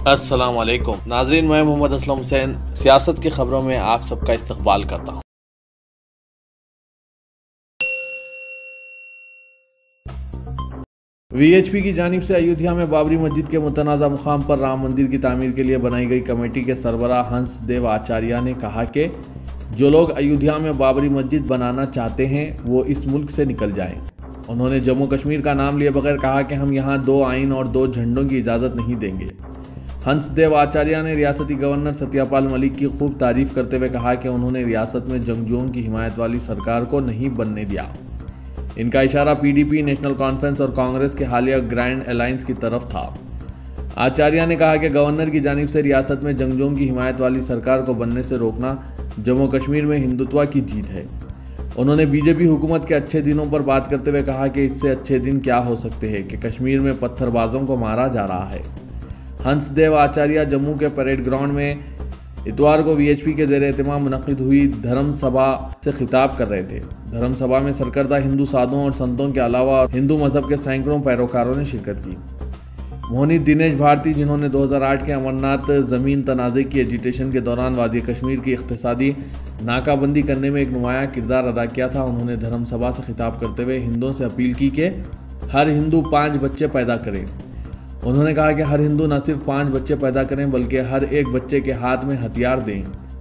अस्सलाम वालेकुम नाज़रीन, मैं मोहम्मद असलम हुसैन सियासत की खबरों में आप सबका इस्तकबाल करता हूँ। वीएचपी की जानिब से अयोध्या में बाबरी मस्जिद के मुतनाज़ा मुकाम पर राम मंदिर की तामीर के लिए बनाई गई कमेटी के सरबराह हंसदेव आचार्य ने कहा कि जो लोग अयोध्या में बाबरी मस्जिद बनाना चाहते हैं वो इस मुल्क से निकल जाएं। उन्होंने जम्मू कश्मीर का नाम लिए बगैर कहा कि हम यहाँ 2 आइन और 2 झंडों की इजाज़त नहीं देंगे। हंसदेव आचार्य ने रियासती गवर्नर सत्यपाल मलिक की खूब तारीफ करते हुए कहा कि उन्होंने रियासत में जंगजुओं की हिमायत वाली सरकार को नहीं बनने दिया। इनका इशारा पीडीपी, नेशनल कॉन्फ्रेंस और कांग्रेस के हालिया ग्रैंड अलायंस की तरफ था। आचार्य ने कहा कि गवर्नर की जानिब से रियासत में जंगजुओं की हिमायत वाली सरकार को बनने से रोकना जम्मू कश्मीर में हिंदुत्व की जीत है। उन्होंने बीजेपी हुकूमत के अच्छे दिनों पर बात करते हुए कहा कि इससे अच्छे दिन क्या हो सकते हैं कि कश्मीर में पत्थरबाजों को मारा जा रहा है। हंसदेव आचार्य जम्मू के परेड ग्राउंड में इतवार को वीएचपी के ज़ेर एहतमाम मुनक़िद हुई धर्म सभा से खिताब कर रहे थे। धर्म सभा में सरकर्दा हिंदू साधुओं और संतों के अलावा हिंदू मजहब के सैकड़ों पैरोकारों ने शिरकत की। मोहनी दिनेश भारती, जिन्होंने 2008 के अमरनाथ ज़मीन तनाज़े की एजिटेशन के दौरान वादी कश्मीर की इक़्तिसादी नाकाबंदी करने में एक नुमायाँ किरदार अदा किया था, उन्होंने धर्म सभा से खिताब करते हुए हिंदुओं से अपील की कि हर हिंदू 5 बच्चे पैदा करें। उन्होंने कहा कि हर हिंदू न सिर्फ 5 बच्चे पैदा करें बल्कि हर एक बच्चे के हाथ में हथियार दें।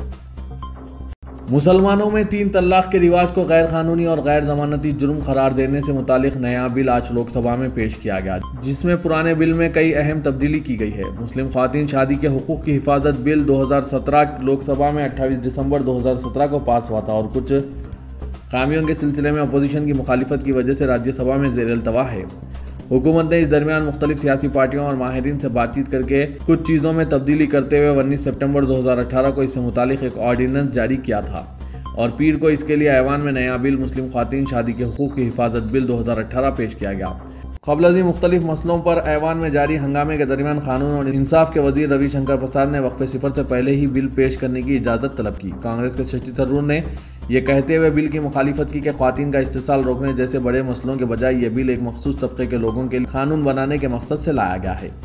मुसलमानों में 3 तलाक के रिवाज को गैर कानूनी और गैर जमानती जुर्म करार देने से मुतालिक नया बिल आज लोकसभा में पेश किया गया, जिसमें पुराने बिल में कई अहम तब्दीली की गई है। मुस्लिम ख्वातीन शादी के हुकूक की हिफाजत बिल 2017 लोकसभा में 28 दिसंबर 2017 को पास हुआ था और कुछ खामियों के सिलसिले में अपोजिशन की मुखालिफत की वजह से राज्यसभा में ज़ेर-ए-इल्तवा है। हुकूमत ने इस दरमियान मुख्तलिफ सियासी पार्टियों और माहिरीन से बातचीत करके कुछ चीज़ों में तब्दीली करते हुए 19 सितंबर 2018 को इससे मुतालिक एक ऑर्डिनेंस जारी किया था और पीर को इसके लिए ऐवान में नया बिल मुस्लिम ख्वातीन शादी के हुकूक की हिफाजत बिल 2018 पेश किया गया। क़ब्ल मुख्तलिफ मसलों पर ऐवान में जारी हंगामे के दरमियान कानून और इंसाफ के वजीर रविशंकर प्रसाद ने वक्फे सिफर से पहले ही बिल पेश करने की इजाज़त तलब की। कांग्रेस के शशि थरूर ने यह कहते हुए बिल की मुखालिफत की कि ख्वातीन का इस्तेसाल रोकने जैसे बड़े मसलों के बजाय यह बिल एक मखसूस तबके के लोगों के लिए कानून बनाने के मकसद से लाया गया है।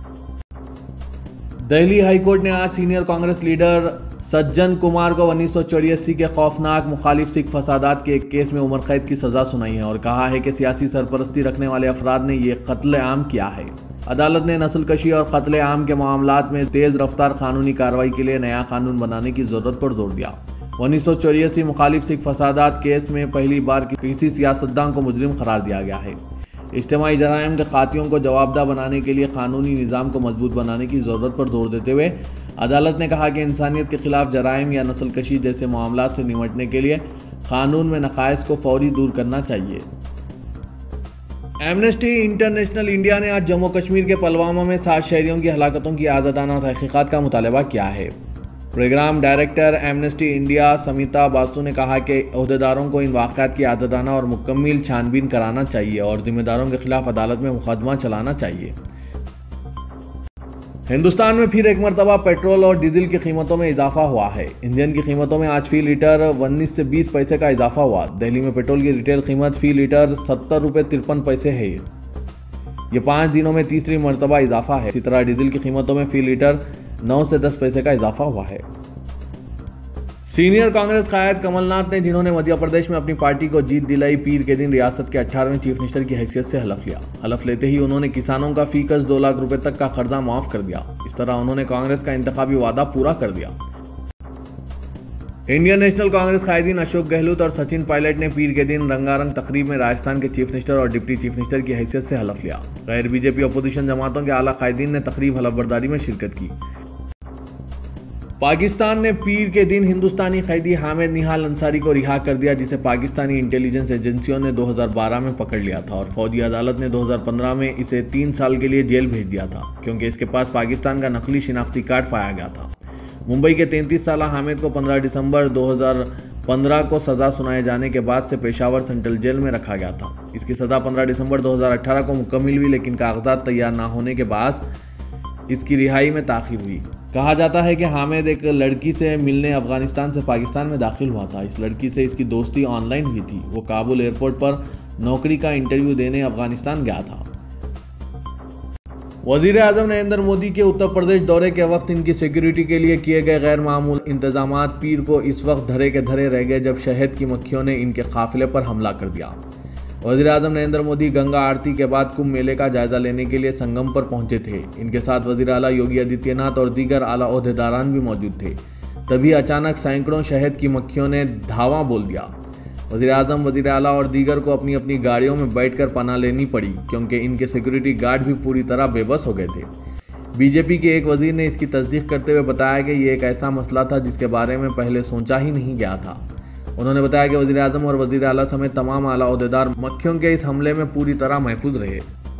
दिल्ली हाई कोर्ट ने आज सीनियर कांग्रेस लीडर सज्जन कुमार को 1984 के खौफनाक मुखालिफ सिख फसादात के एक केस में उम्र कैद की सज़ा सुनाई है और कहा है कि सियासी सरपरस्ती रखने वाले अफराद ने यह कत्ल आम किया है। अदालत ने नस्लकशी और कत्ल आम के मामलात में तेज़ रफ्तार कानूनी कार्रवाई के लिए नया कानून बनाने की ज़रूरत पर जोर दिया। 1984 मुखालिफ सिख फसादात केस में पहली बार किसी सियासतदान को मुजरिम करार दिया गया है। इज्तिमाई जराइम के खातियों को जवाबदा बनाने के लिए कानूनी निज़ाम को मजबूत बनाने की ज़रूरत पर जोर देते हुए अदालत ने कहा कि इंसानियत के खिलाफ जराइम या नस्लकशी जैसे मामलात से निपटने के लिए कानून में नकाइस को फौरी दूर करना चाहिए। एमनेस्टी इंटरनेशनल इंडिया ने आज जम्मू कश्मीर के पुलवामा में 7 शहरियों की हलाकतों की आज़ादाना तहक़ीक़ात का मुतालबा किया है। Programme director Amnesty India Samita Basu ने कहा कि अहदेदारों को इन वाक़यात की आज़ादाना और मुकम्मल छानबीन कराना चाहिए और जिम्मेदारों के खिलाफ अदालत में मुकदमा चलाना चाहिए। हिंदुस्तान में फिर एक मरतबा पेट्रोल और डीजल की कीमतों में इजाफा हुआ है। इंजन की कीमतों में आज फ़ी लीटर 19 से 20 पैसे का इजाफा हुआ। दिल्ली में पेट्रोल की रिटेल कीमत फ़ी लीटर 70 रुपये 53 पैसे है। ये 5 दिनों में तीसरी मरतबा इजाफा है। इसी तरह डीजल की कीमतों में फ़ी लीटर 9 से 10 पैसे का इजाफा हुआ है। सीनियर कांग्रेस कायद कमलनाथ ने, जिन्होंने मध्य प्रदेश में अपनी पार्टी को जीत दिलाई, पीर के दिन रियासत के 18वें चीफ मिनिस्टर की हैसियत से हलफ लिया। हलफ लेते ही उन्होंने किसानों का फीकस 2 लाख रुपए तक का कर्जा माफ कर दिया। इस तरह उन्होंने कांग्रेस का इंतखाबी वादा पूरा कर दिया। इंडियन नेशनल कांग्रेस कायदीन अशोक गहलोत और सचिन पायलट ने पीर के दिन रंगारंग तकरीब में राजस्थान के चीफ मिनिस्टर और डिप्टी चीफ मिनिस्टर की हैसियत से हलफ लिया। गैर बीजेपी अपोजिशन जमातों के आला कायदीन ने तकरीब हलफबरदारी में शिरकत की। पाकिस्तान ने पीर के दिन हिंदुस्तानी कैदी हामिद निहाल अंसारी को रिहा कर दिया, जिसे पाकिस्तानी इंटेलिजेंस एजेंसियों ने 2012 में पकड़ लिया था और फौजी अदालत ने 2015 में इसे 3 साल के लिए जेल भेज दिया था क्योंकि इसके पास पाकिस्तान का नकली शिनाख्ती कार्ड पाया गया था। मुंबई के 33 साल हामिद को 15 दिसंबर 2015 को सज़ा सुनाए जाने के बाद से पेशावर सेंट्रल जेल में रखा गया था। इसकी सज़ा 15 दिसंबर 2018 को मुकम्मल हुई, लेकिन कागजात तैयार न होने के बाद इसकी रिहाई में ताख़ीर हुई। कहा जाता है कि हामिद एक लड़की से मिलने अफगानिस्तान से पाकिस्तान में दाखिल हुआ था। इस लड़की से इसकी दोस्ती ऑनलाइन हुई थी। वो काबुल एयरपोर्ट पर नौकरी का इंटरव्यू देने अफगानिस्तान गया था। वज़ीर आज़म नरेंद्र मोदी के उत्तर प्रदेश दौरे के वक्त इनकी सिक्योरिटी के लिए किए गए गैर मामूली इंतजामात पीर को इस वक्त धरे के धरे रह गए जब शहद की मक्खियों ने इनके काफिले पर हमला कर दिया। वज़ीर आज़म नरेंद्र मोदी गंगा आरती के बाद कुंभ मेले का जायजा लेने के लिए संगम पर पहुंचे थे। इनके साथ वज़ीर आला योगी आदित्यनाथ और दीगर आला ओहदेदारान भी मौजूद थे। तभी अचानक सैकड़ों शहद की मक्खियों ने धावा बोल दिया। वज़ीर आज़म, वज़ीर आला और दीगर को अपनी अपनी गाड़ियों में बैठकर पनाह लेनी पड़ी क्योंकि इनके सिक्योरिटी गार्ड भी पूरी तरह बेबस हो गए थे। बीजेपी के एक वज़ीर ने इसकी तस्दीक करते हुए बताया कि ये एक ऐसा मसला था जिसके बारे में पहले सोचा ही नहीं गया था। उन्होंने बताया कि वज़ीर आज़म और वज़ीर आला समेत तमाम आला ओहदेदार मक्खियों के इस हमले में पूरी तरह महफूज रहे।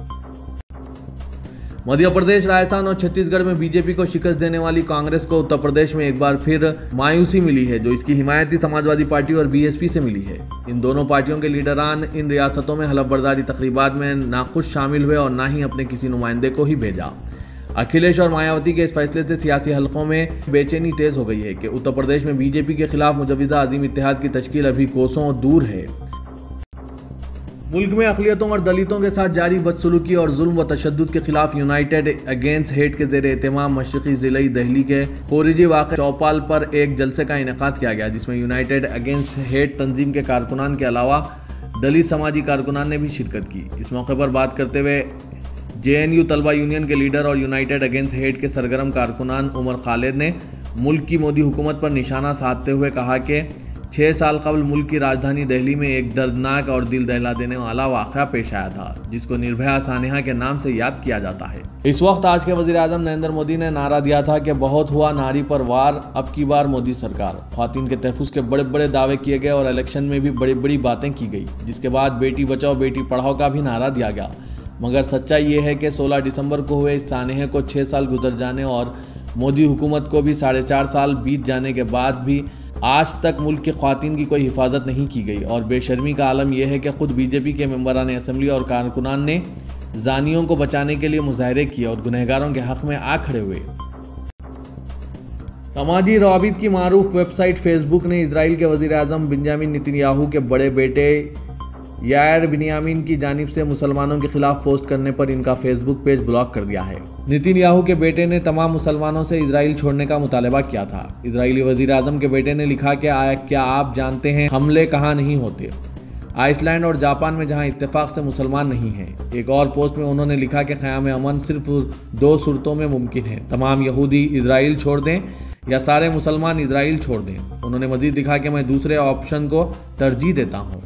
मध्य प्रदेश, राजस्थान और छत्तीसगढ़ में बीजेपी को शिकस्त देने वाली कांग्रेस को उत्तर प्रदेश में एक बार फिर मायूसी मिली है, जो इसकी हिमायती समाजवादी पार्टी और बीएसपी से मिली है। इन दोनों पार्टियों के लीडरान इन रियासतों में हलफबरदारी तकरीबात में ना खुद शामिल हुए और ना ही अपने किसी नुमाइंदे को ही भेजा। अखिलेश और मायावती के इस फैसले से सियासी हलकों में बेचैनी तेज हो गई है कि उत्तर प्रदेश में बीजेपी के खिलाफ मुजव्विज़ा अजीम इत्तेहाद की तश्कील अभी कोसों दूर है। मुल्क में अक़लियतों और दलितों के साथ जारी बदसलूकी और जुल्म व तशद्दुद के खिलाफ यूनाइटेड अगेंस्ट हेट के ज़ेर एहतमाम मशरक़ी ज़िले दिल्ली के खोरिजी वाक़े चौपाल पर एक जलसे का इनेकाद किया गया, जिसमें यूनाइटेड अगेंस्ट हेट तंजीम के कारकुनान के अलावा दलित समाजी कारकुनान ने भी शिरकत की। इस मौके पर बात करते हुए JNU तलबा यूनियन के लीडर और यूनाइटेड अगेंस्ट हेट के सरगर्म कारकुनान उमर खालिद ने मुल्क की मोदी हुकूमत पर निशाना साधते हुए कहा कि 6 साल कबल मुल्क की राजधानी दिल्ली में एक दर्दनाक और दिल दहला देने वाला वाक़या पेश आया था, जिसको निर्भया सानिया के नाम से याद किया जाता है। इस वक्त आज के वज़ीर आज़म नरेंद्र मोदी ने नारा दिया था कि बहुत हुआ नारी पर वार, अब की बार मोदी सरकार। ख़वातीन के तहफ़्फ़ुज़ के बड़े बड़े दावे किए गए और इलेक्शन में भी बड़ी बड़ी बातें की गई, जिसके बाद बेटी बचाओ बेटी पढ़ाओ का भी नारा दिया गया। मगर सच्चाई ये है कि 16 दिसंबर को हुए इस सानहे को 6 साल गुजर जाने और मोदी हुकूमत को भी 4.5 साल बीत जाने के बाद भी आज तक मुल्क की ख़वातीन की कोई हिफाजत नहीं की गई। और बेशर्मी का आलम यह है कि खुद बीजेपी के मेंबरान असम्बली और कारकुनान ने जानियों को बचाने के लिए मुजाहरे किए और गुनहगारों के हक़ में आ खड़े हुए। समाजी रवाबित की मारूफ वेबसाइट फेसबुक ने इजराइल के वज़ीर आज़म बेंजामिन नेतन्याहू के बड़े बेटे यायर बिन्यामीन की जानिब से मुसलमानों के खिलाफ पोस्ट करने पर इनका फेसबुक पेज ब्लॉक कर दिया है। नेतन्याहू के बेटे ने तमाम मुसलमानों से इजराइल छोड़ने का मुतालबा किया था। इजरायली वज़ीर आज़म के बेटे ने लिखा कि क्या आप जानते हैं हमले कहाँ नहीं होते? आइसलैंड और जापान में, जहाँ इत्तेफाक से मुसलमान नहीं हैं। एक और पोस्ट में उन्होंने लिखा कि क़याम अमन सिर्फ 2 सूरतों में मुमकिन है, तमाम यहूदी इजराइल छोड़ दें या सारे मुसलमान इजराइल छोड़ दें। उन्होंने मज़ीद लिखा कि मैं दूसरे ऑप्शन को तरजीह देता हूँ।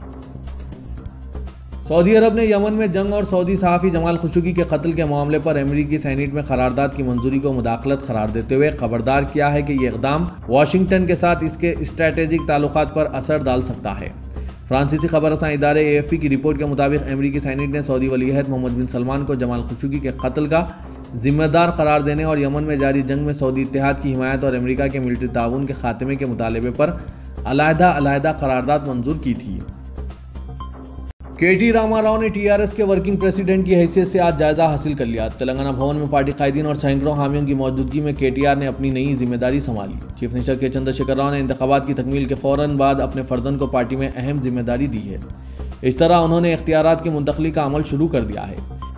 सऊदी अरब ने यमन में जंग और सऊदी सहाफ़ी जमाल खशोगी के कत्ल के मामले पर अमेरिकी सेनेट में करारदाद की मंजूरी को मुदाखलत करार देते हुए खबरदार किया है कि यह इक़दाम वाशिंगटन के साथ इसके स्ट्रैटेजिक ताल्लुकात पर असर डाल सकता है। फ्रांसीसी खबरसां इदारे AFP की रिपोर्ट के मुताबिक अमेरिकी सेनेट ने सऊदी वलीअहद मोहम्मद बिन सलमान को जमाल खशोगी के कत्ल का जिम्मेदार करार देने और यमन में जारी जंग में सऊदी इत्तेहाद की हिमायत और अमेरिका के मिलिट्री ताउन के खात्मे के मुतालबे पर अलहदा करारदाद मंजूर की थी। KT रामाराव ने TRS के वर्किंग प्रेसिडेंट की हैसियत से आज जायजा हासिल कर लिया। तेलंगाना भवन में पार्टी कायदीन और सैकड़ों हामियों की मौजूदगी में KTR ने अपनी नई जिम्मेदारी संभाली। चीफ मिनिस्टर के चंद्रशेखर राव ने इंतखाबात की तकमील के फौरन बाद अपने फर्जंद को पार्टी में अहम जिम्मेदारी दी है। इस तरह उन्होंने इख्तियारात की मुंतकली का अमल शुरू कर दिया है।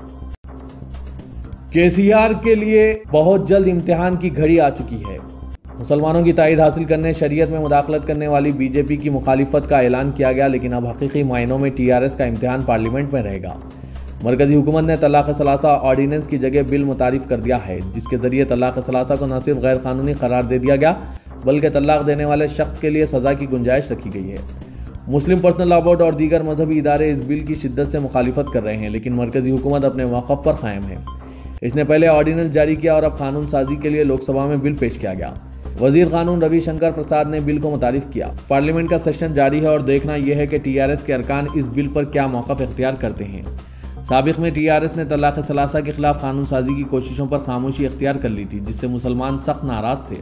KCR के लिए बहुत जल्द इम्तिहान की घड़ी आ चुकी है। मुसलमानों की तायद हासिल करने, शरीयत में मुदाखलत करने वाली बीजेपी की मुखालिफत का ऐलान किया गया, लेकिन अब हकीकी मायनों में TRS का इम्तिहान पार्लियामेंट में रहेगा। मरकजी हुकूमत ने तलाक सलासा ऑर्डिनेंस की जगह बिल मुतारिफ कर दिया है, जिसके जरिए तलाक सलासा को न सिर्फ गैर कानूनी करार दे दिया गया, बल्कि तलाक देने वाले शख्स के लिए सज़ा की गुंजाइश रखी गई है। मुस्लिम पर्सनल लॉ बोर्ड और दीगर मजहबी इदारे इस बिल की शिद्दत से मुखालिफत कर रहे हैं, लेकिन मरकजी हुकूमत अपने मौक़िफ़ पर कायम है। इसने पहले ऑर्डिनेंस जारी किया और अब कानून साजी के लिए लोकसभा में बिल पेश किया गया। वजीर कानून रविशंकर प्रसाद ने बिल को मुतारिफ किया। पार्लियामेंट का सेशन जारी है और देखना यह है कि TRS के अरकान इस बिल पर क्या मौक़िफ़ इख्तियार करते हैं। साबिक़ में TRS ने तलाक़ सलासा के खिलाफ कानून साजी की कोशिशों पर खामोशी इख्तियार कर ली थी, जिससे मुसलमान सख्त नाराज़ थे।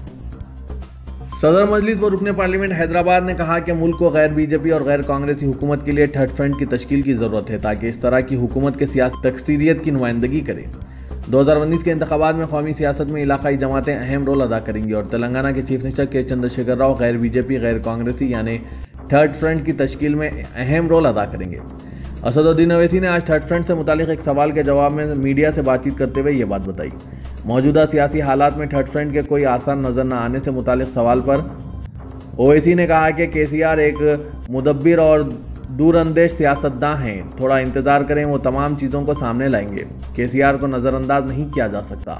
सदर मजलिस व रुकने पार्लियामेंट हैदराबाद ने कहा कि मुल्क को गैर बीजेपी और गैर कांग्रेसी हुकूमत के लिए थर्ड फ्रंट की तश्कील की ज़रूरत है, ताकि इस तरह की हुकूमत के सियासी तकसीरियत की नुमाइंदगी करे। 2019 के इंतखाबात में कौमी सियासत में इलाकाई जमातें अहम रोल अदा करेंगी और तेलंगाना के चीफ मिनिस्टर के चंद्रशेखर राव गैर बीजेपी गैर कांग्रेसी यानी थर्ड फ्रंट की तश्कील में अहम रोल अदा करेंगे। असदुद्दीन ओवैसी ने आज थर्ड फ्रंट से मुतालिक एक सवाल के जवाब में मीडिया से बातचीत करते हुए ये बात बताई। मौजूदा सियासी हालात में थर्ड फ्रंट के कोई आसार नजर न आने से मुतालिक सवाल पर ओवैसी ने कहा कि केसीआर एक मुदब्बिर और दूरअंदेश सियासतदान हैं, थोड़ा इंतजार करें, वो तमाम चीज़ों को सामने लाएंगे। केसीआर को नज़रअंदाज नहीं किया जा सकता।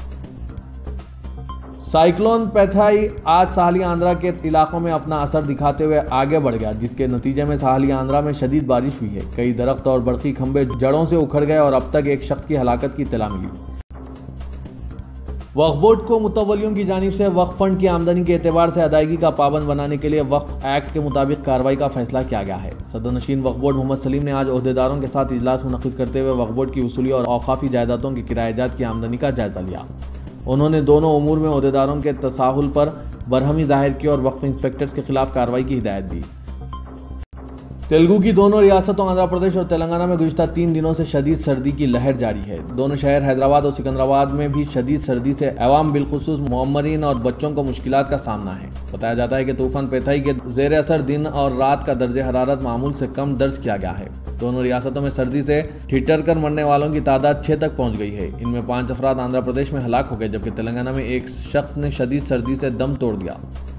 साइक्लोन पेथाई आज साहली आंध्रा के इलाकों में अपना असर दिखाते हुए आगे बढ़ गया, जिसके नतीजे में साहली आंध्रा में शदीद बारिश हुई है। कई दरख्त और बरकी खंभे जड़ों से उखड़ गए और अब तक एक शख्स की हलाकत की इत्तला मिली। वक्फ बोर्ड को मुतवल्लियों की जानिब से वक्फ फंड की आमदनी के एतबार से अदायगी का पाबंद बनाने के लिए वक्फ एक्ट के मुताबिक कार्रवाई का फैसला किया गया है। सदरनशीन वक्फ बोर्ड मोहम्मद सलीम ने आज ओहदेदारों के साथ इजलास मुनक़िद करते हुए वक्फ बोर्ड की वसूली और औक़ाफ़ी जायदादों की किरायाजात की आमदनी का जायजा लिया। उन्होंने दोनों उमूर में ओहदेदारों के तसाहुल पर बरहमी जाहिर की और वक्फ इंस्पेक्टर्स के खिलाफ कार्रवाई की हिदायत दी। तेलुगु की दोनों रियासतों आंध्र प्रदेश और तेलंगाना में गुज़िश्ता 3 दिनों से शदीद सर्दी की लहर जारी है। दोनों शहर हैदराबाद और सिकंदराबाद में भी शदीद सर्दी से अवाम बिलखुसूस मुअम्मरीन और बच्चों को मुश्किलात का सामना है। बताया जाता है कि तूफान पेथाई के ज़ेर असर दिन और रात का दर्जे हरारत मामूल से कम दर्ज किया गया है। दोनों रियासतों में सर्दी से ठिठर कर मरने वालों की तादाद 6 तक पहुंच गई है। इनमें 5 अफराद आंध्र प्रदेश में हलाक हो गए, जबकि तेलंगाना में एक शख्स ने शदीद सर्दी से दम तोड़ दिया।